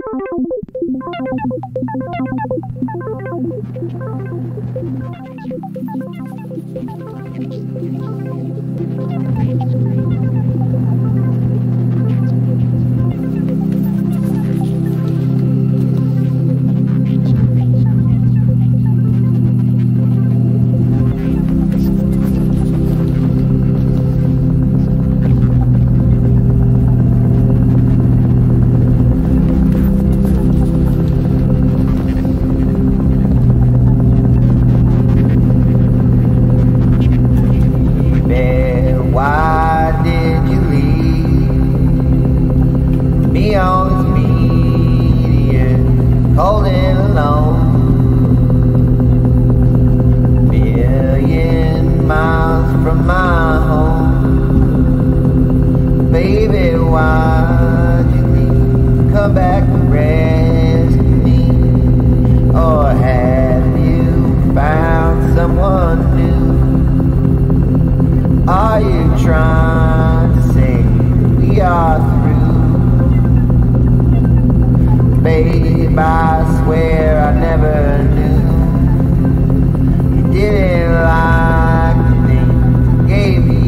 Are you trying to say we are through? Babe, I swear I never knew you didn't like the thing I gave you.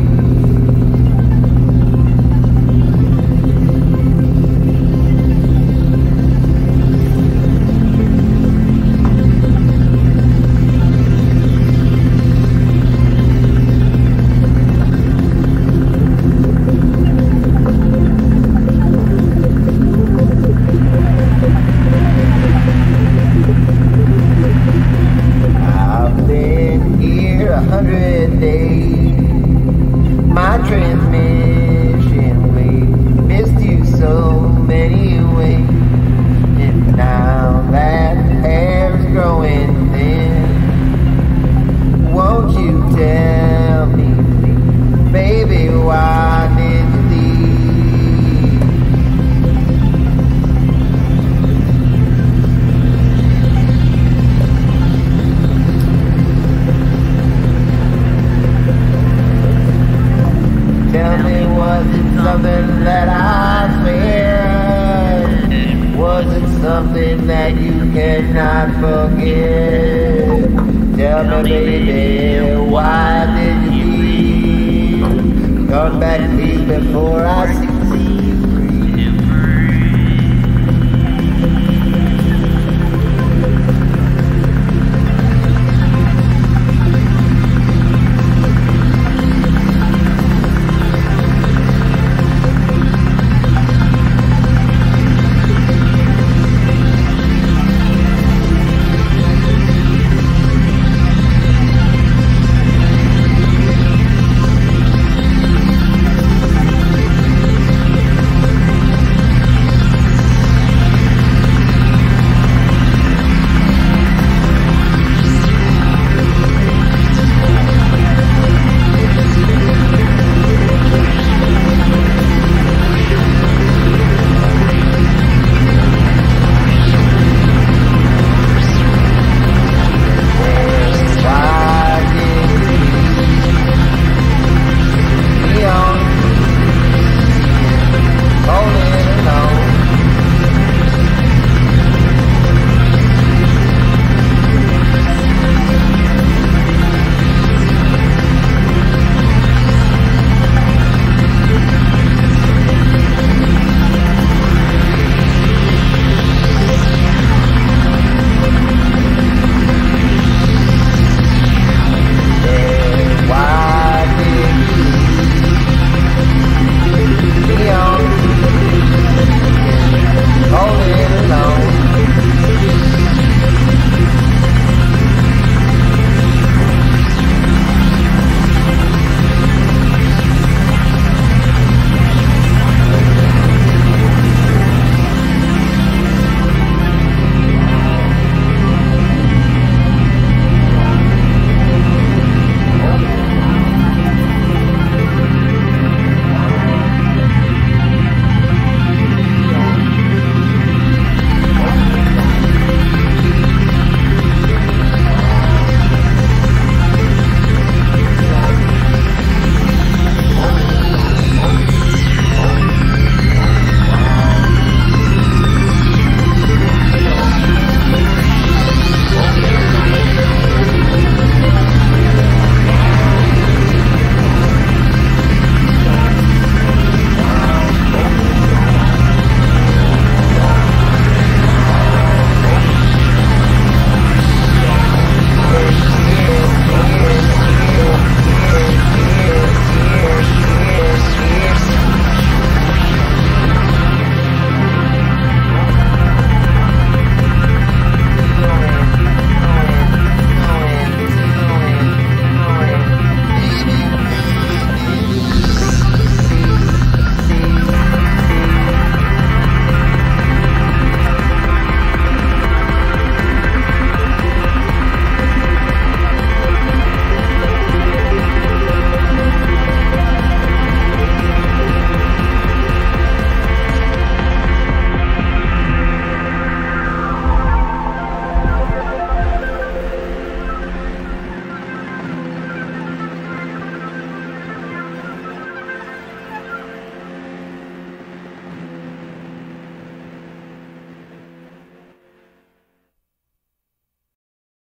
My transmission wave missed you so many ways, and now that hair is growing thin, won't you tell me, baby, why did you leave? Tell me, was it something that I feared? Was it something that you cannot forget? Tell me, baby, why did you leave? Come back, please, before I see